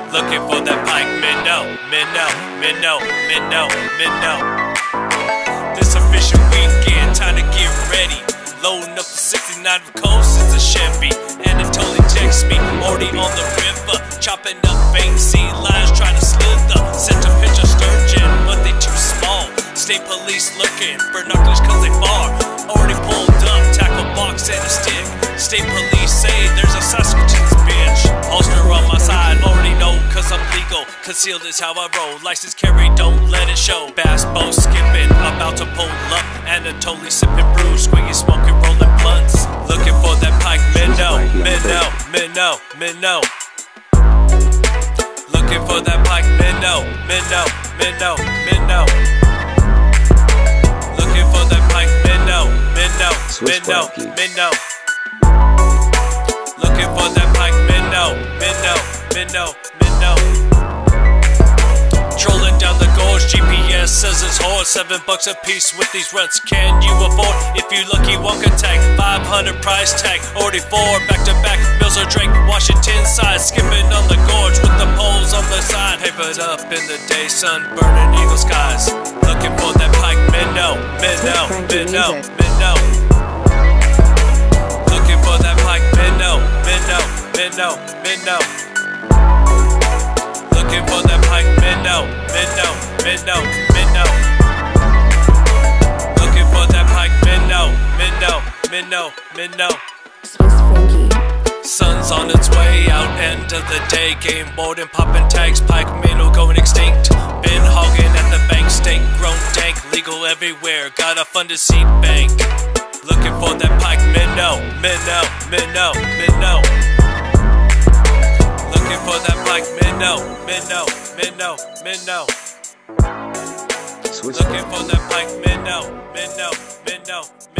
Looking for that Pikeminnow, minnow. This official weekend, time to get ready. Loading up the 69 of coast, it's a Chevy. ANATOLY text me, already on the river. Chopping up bank sea lines, trying to slither. Sent a picture sturgeon, but they too small. State police looking, binoculars cause they far. Already pulled up, tackle box and a stick. State police say there's a Saskatoon's bitch. Holster on my side, already know cause I'm legal. Concealed is how I roll, license carry, don't let it show. Bass boat skipping, about to pull up. ANATOLY sipping brew, squiggy smoking, rolling blunts. Looking for that Pikeminnow, minnow. Looking for that Pikeminnow, minnow. Looking for that Pikeminnow, minnow. Looking for that Pikeminnow, minnow. Trolling down the gorge, GPS says it's hard. $7 a piece with these rents, can you afford? If you lucky, one can tag, 500 price tag. Already 4 back to back, bills are Drake, Washington side. Skipping on the gorge with the poles on the side. Papered up in the day, sun burning eagle skies. Looking for that Pikeminnow, minnow. Looking for that Pikeminnow, minnow. Looking for that Pikeminnow, minnow. Looking for that Pikeminnow, minnow. Sun's on its way out, end of the day. Game board and popping tags, Pikeminnow going extinct. Been hogging at the bank, steak grown dank. Legal everywhere, got a funded seed bank. Looking for that Pikeminnow, minnow. Looking for that Pikeminnow, minnow. Looking for that Pikeminnow, minnow.